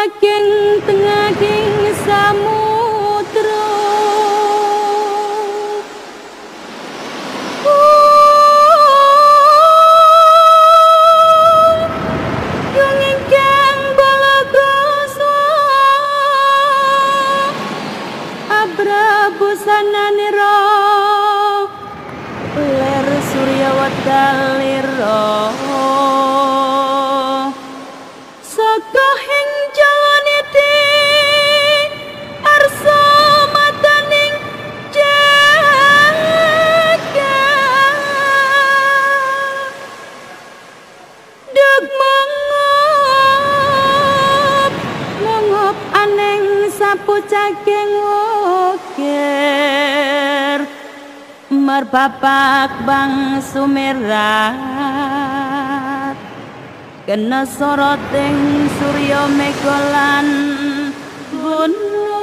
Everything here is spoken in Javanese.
saking tengahing samudra yung ingkang balagoso abrabusananira ler surya wadalira sakahing jalaniti arsa mataning jagat deg mangop aneng sapu cageng wokir marbapak bang sumerat kena soroting surya megolan gunung